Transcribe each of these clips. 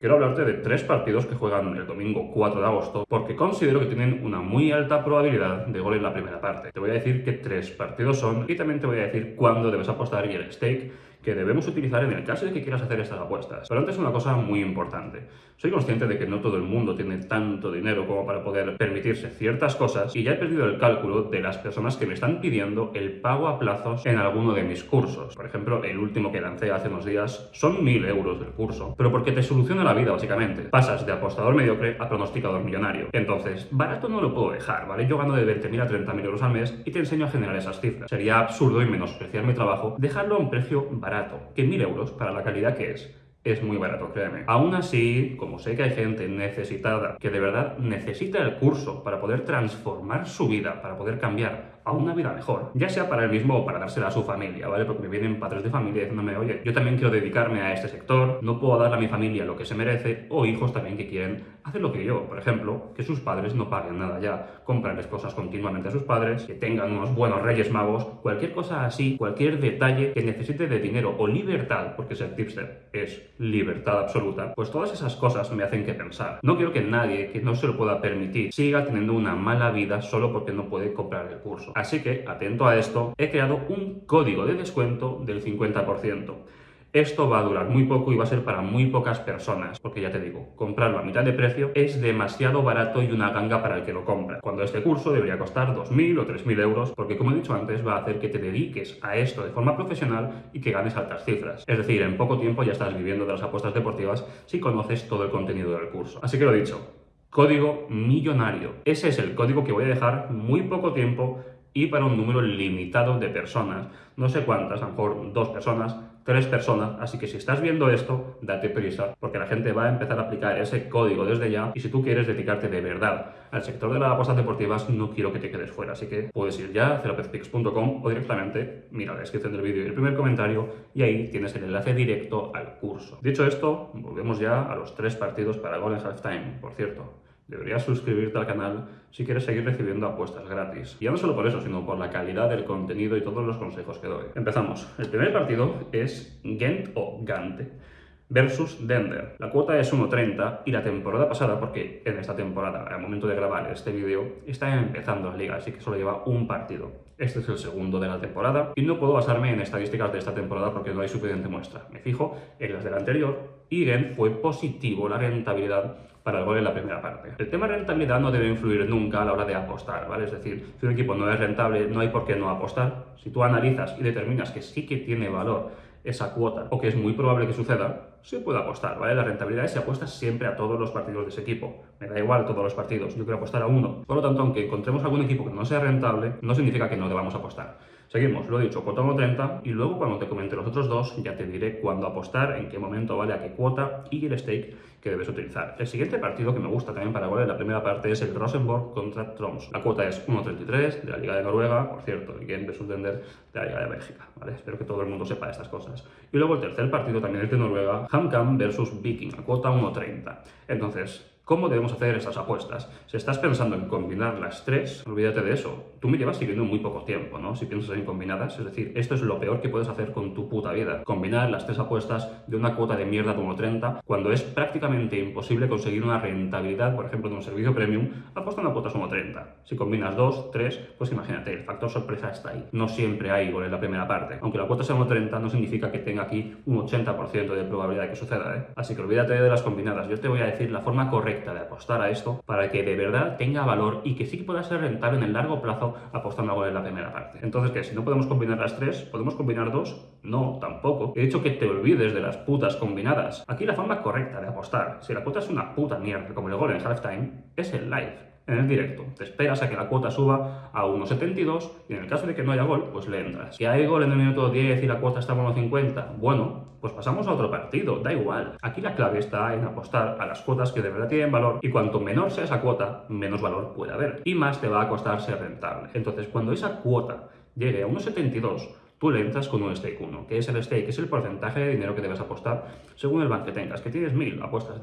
Quiero hablarte de 3 partidos que juegan el domingo 4 de agosto porque considero que tienen una muy alta probabilidad de gol en la primera parte. Te voy a decir qué 3 partidos son y también te voy a decir cuándo debes apostar y el stake que debemos utilizar en el caso de que quieras hacer estas apuestas. Pero antes una cosa muy importante. Soy consciente de que no todo el mundo tiene tanto dinero como para poder permitirse ciertas cosas y ya he perdido el cálculo de las personas que me están pidiendo el pago a plazos en alguno de mis cursos. Por ejemplo, el último que lancé hace unos días son 1000 euros del curso, pero porque te soluciona la vida básicamente. Pasas de apostador mediocre a pronosticador millonario. Entonces, barato no lo puedo dejar, ¿vale? Yo gano de 20.000 a 30.000 euros al mes y te enseño a generar esas cifras. Sería absurdo y menospreciar mi trabajo dejarlo a un precio barato, que 1000 euros para la calidad que es muy barato, créeme. Aún así, como sé que hay gente necesitada, que de verdad necesita el curso para poder transformar su vida, para poder cambiar a una vida mejor, ya sea para él mismo o para dársela a su familia, ¿vale? Porque me vienen padres de familia diciéndome, oye, yo también quiero dedicarme a este sector, no puedo darle a mi familia lo que se merece, o hijos también que quieren hacer lo que yo, por ejemplo, que sus padres no paguen nada ya, comprarles cosas continuamente a sus padres, que tengan unos buenos Reyes Magos, cualquier cosa así, cualquier detalle que necesite de dinero o libertad, porque ser tipster es libertad absoluta, pues todas esas cosas me hacen que pensar. No quiero que nadie que no se lo pueda permitir siga teniendo una mala vida solo porque no puede comprar el curso. Así que, atento a esto, he creado un código de descuento del 50%. Esto va a durar muy poco y va a ser para muy pocas personas, porque ya te digo, comprarlo a mitad de precio es demasiado barato y una ganga para el que lo compra, cuando este curso debería costar 2.000 o 3.000 euros, porque como he dicho antes, va a hacer que te dediques a esto de forma profesional y que ganes altas cifras. Es decir, en poco tiempo ya estás viviendo de las apuestas deportivas si conoces todo el contenido del curso. Así que lo dicho, código millonario. Ese es el código que voy a dejar muy poco tiempo y para un número limitado de personas. No sé cuántas, a lo mejor 2 personas, 3 personas, así que si estás viendo esto, date prisa, porque la gente va a empezar a aplicar ese código desde ya, y si tú quieres dedicarte de verdad al sector de las apuestas deportivas, no quiero que te quedes fuera, así que puedes ir ya a ceropezpix.com o directamente, mira la descripción del vídeo y el primer comentario, y ahí tienes el enlace directo al curso. Dicho esto, volvemos ya a los 3 partidos para gol en halftime, por cierto. Deberías suscribirte al canal si quieres seguir recibiendo apuestas gratis. Y ya no solo por eso, sino por la calidad del contenido y todos los consejos que doy. Empezamos. El primer partido es Gent o Gante versus Denver. La cuota es 1.30 y la temporada pasada, porque en esta temporada, al momento de grabar este vídeo, está empezando la liga, así que solo lleva un partido. Este es el segundo de la temporada y no puedo basarme en estadísticas de esta temporada porque no hay suficiente muestra. Me fijo en las de la anterior y Gent fue positivo la rentabilidad para el gol en la primera parte. El tema de rentabilidad no debe influir nunca a la hora de apostar, ¿vale? Es decir, si un equipo no es rentable, no hay por qué no apostar. Si tú analizas y determinas que sí que tiene valor esa cuota o que es muy probable que suceda, se puede apostar, ¿vale? La rentabilidad se apuesta siempre a todos los partidos de ese equipo. Me da igual todos los partidos, yo quiero apostar a uno. Por lo tanto, aunque encontremos algún equipo que no sea rentable, no significa que no debamos apostar. Seguimos, lo he dicho, cuota 1.30 y luego cuando te comente los otros dos ya te diré cuándo apostar, en qué momento vale a qué cuota y el stake que debes utilizar. El siguiente partido que me gusta también para gol en la primera parte es el Rosenborg contra Tromsø. La cuota es 1.33 de la Liga de Noruega, por cierto, y Gent versus Denver de la Liga de Bélgica, ¿vale? Espero que todo el mundo sepa estas cosas. Y luego el tercer partido también es de Noruega, HamKam versus Viking, la cuota 1.30. Entonces, ¿cómo debemos hacer estas apuestas? Si estás pensando en combinar las 3, olvídate de eso. Tú me llevas siguiendo muy poco tiempo, ¿no? Si piensas en combinadas, es decir, esto es lo peor que puedes hacer con tu puta vida. Combinar las 3 apuestas de una cuota de mierda de 1.30 cuando es prácticamente imposible conseguir una rentabilidad, por ejemplo, de un servicio premium, apostando a cuotas 1.30. Si combinas 2, 3, pues imagínate, el factor sorpresa está ahí. No siempre hay gol en la primera parte. Aunque la cuota sea 1.30 no significa que tenga aquí un 80% de probabilidad de que suceda, ¿eh? Así que olvídate de las combinadas. Yo te voy a decir la forma correcta de apostar a esto para que de verdad tenga valor y que sí que pueda ser rentable en el largo plazo apostando a gol en la primera parte. Entonces, ¿qué? Si no podemos combinar las 3, ¿podemos combinar 2? No, tampoco. He dicho que te olvides de las putas combinadas. Aquí la forma correcta de apostar, si la cuota es una puta mierda como el gol en halftime, es el live. En el directo, te esperas a que la cuota suba a 1.72 y en el caso de que no haya gol, pues le entras. Si hay gol en el minuto 10 y la cuota está a 1.50, bueno, pues pasamos a otro partido, da igual. Aquí la clave está en apostar a las cuotas que de verdad tienen valor y cuanto menor sea esa cuota, menos valor puede haber y más te va a costar ser rentable. Entonces, cuando esa cuota llegue a 1.72, tú le entras con un stake 1, que es el stake, es el porcentaje de dinero que debes apostar según el bank que tengas. Que tienes 1000, apuestas 10.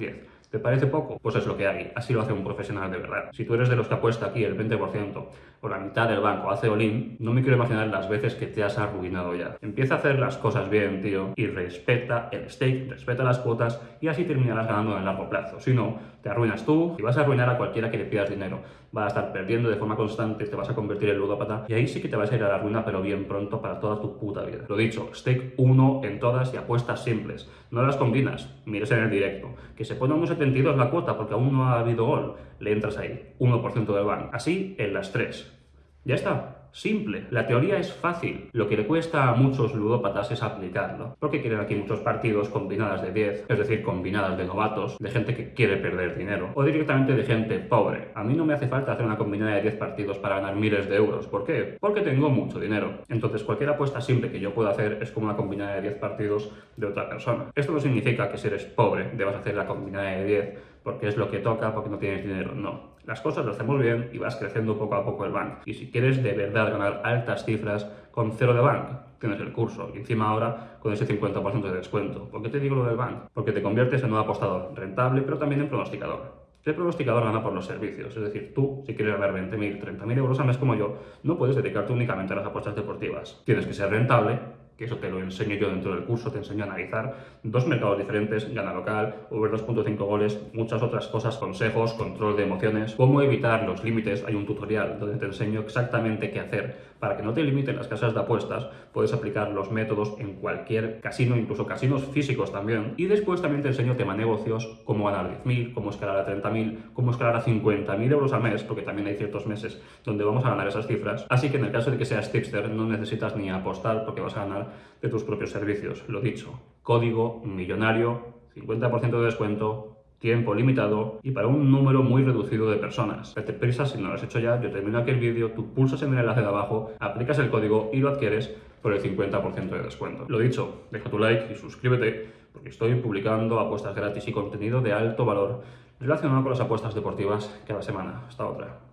¿Te parece poco? Pues es lo que hay, así lo hace un profesional de verdad. Si tú eres de los que apuesta aquí el 20% o la mitad del banco hace all-in, no me quiero imaginar las veces que te has arruinado ya. Empieza a hacer las cosas bien, tío, y respeta el stake, respeta las cuotas y así terminarás ganando en el largo plazo. Si no, te arruinas tú y vas a arruinar a cualquiera que le pidas dinero. Vas a estar perdiendo de forma constante, te vas a convertir en ludópata y ahí sí que te vas a ir a la ruina, pero bien pronto para toda tu puta vida. Lo dicho, stake 1 en todas y apuestas simples. No las combinas, mires en el directo. Que se pone a 1,72 la cuota porque aún no ha habido gol, le entras ahí, 1% del banco. Así en las 3. Ya está. Simple. La teoría es fácil. Lo que le cuesta a muchos ludópatas es aplicarlo. Porque quieren aquí muchos partidos combinadas de 10, es decir, combinadas de novatos, de gente que quiere perder dinero, o directamente de gente pobre. A mí no me hace falta hacer una combinada de 10 partidos para ganar miles de euros. ¿Por qué? Porque tengo mucho dinero. Entonces, cualquier apuesta simple que yo pueda hacer es como una combinada de 10 partidos de otra persona. Esto no significa que si eres pobre debas hacer la combinada de 10 porque es lo que toca, porque no tienes dinero. No. Las cosas las hacemos bien y vas creciendo poco a poco el bank. Y si quieres de verdad ganar altas cifras con 0 de bank, tienes el curso. Y encima ahora con ese 50% de descuento. ¿Por qué te digo lo del bank? Porque te conviertes en un apostador rentable, pero también en pronosticador. El pronosticador gana por los servicios, es decir, tú, si quieres ganar 20.000, 30.000 euros al mes como yo, no puedes dedicarte únicamente a las apuestas deportivas. Tienes que ser rentable, que eso te lo enseño yo dentro del curso, te enseño a analizar dos mercados diferentes, gana local, over 2.5 goles, muchas otras cosas, consejos, control de emociones, cómo evitar los límites. Hay un tutorial donde te enseño exactamente qué hacer para que no te limiten las casas de apuestas. Puedes aplicar los métodos en cualquier casino, incluso casinos físicos también. Y después también te enseño tema negocios, cómo ganar 10.000, cómo escalar a 30.000, cómo escalar a 50.000 euros al mes, porque también hay ciertos meses donde vamos a ganar esas cifras. Así que en el caso de que seas tipster no necesitas ni apostar porque vas a ganar de tus propios servicios. Lo dicho, código millonario, 50% de descuento, tiempo limitado y para un número muy reducido de personas. Date prisa si no lo has hecho ya, yo termino aquí el vídeo, tú pulsas en el enlace de abajo, aplicas el código y lo adquieres por el 50% de descuento. Lo dicho, deja tu like y suscríbete porque estoy publicando apuestas gratis y contenido de alto valor relacionado con las apuestas deportivas cada semana. Hasta otra.